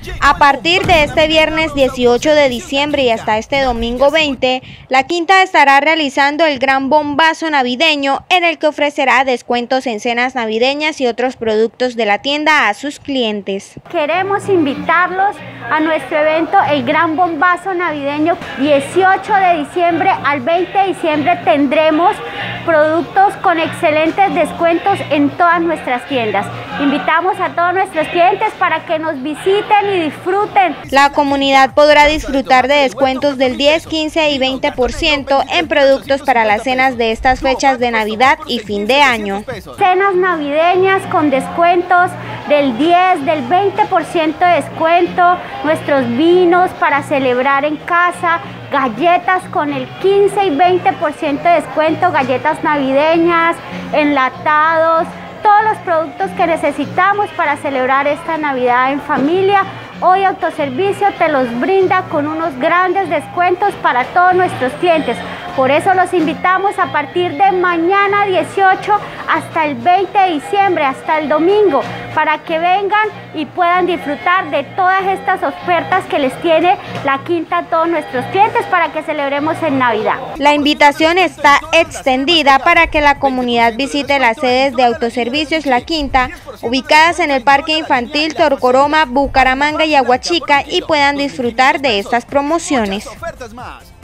A partir de este viernes 18 de diciembre y hasta este domingo 20, La Quinta estará realizando el gran bombazo navideño en el que ofrecerá descuentos en cenas navideñas y otros productos de la tienda a sus clientes. Queremos invitarlos a nuestro evento El Gran Bombazo Navideño. 18 de diciembre al 20 de diciembre tendremos productos con excelentes descuentos en todas nuestras tiendas. Invitamos a todos nuestros clientes para que nos visiten y disfruten. La comunidad podrá disfrutar de descuentos del 10, 15 y 20% en productos para las cenas de estas fechas de Navidad y fin de año. Cenas navideñas con descuentos del 10, del 20% de descuento, nuestros vinos para celebrar en casa, galletas con el 15 y 20% de descuento, galletas navideñas, enlatados, todos los productos que necesitamos para celebrar esta Navidad en familia. Hoy Autoservicio te los brinda con unos grandes descuentos para todos nuestros clientes. Por eso los invitamos a partir de mañana 18 hasta el 20 de diciembre, hasta el domingo, para que vengan y puedan disfrutar de todas estas ofertas que les tiene La Quinta a todos nuestros clientes para que celebremos en Navidad. La invitación está extendida para que la comunidad visite las sedes de Autoservicios La Quinta, ubicadas en el Parque Infantil Torcoroma, Bucaramanga y Aguachica, y puedan disfrutar de estas promociones.